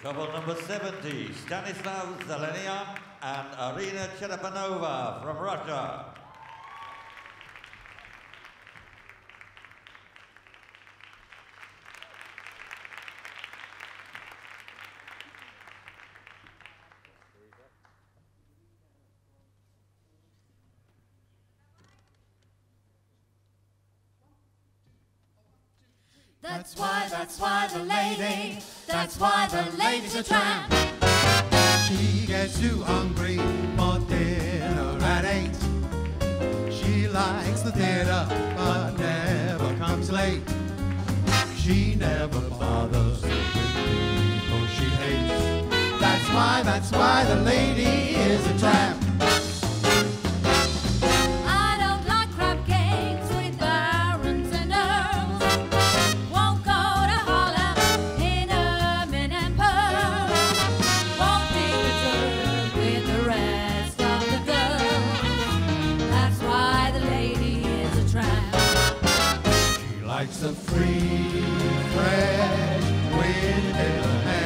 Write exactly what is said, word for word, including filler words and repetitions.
Couple number seventy, Stanislav Zelenian and Arina Cherepanova from Russia. That's why, that's why the lady, that's why the lady's a tramp. She gets too hungry for dinner at eight. She likes the theater, but never comes late. She never bothers with people she hates. That's why, that's why the lady is a tramp. Likes the free, fresh wind in her hair.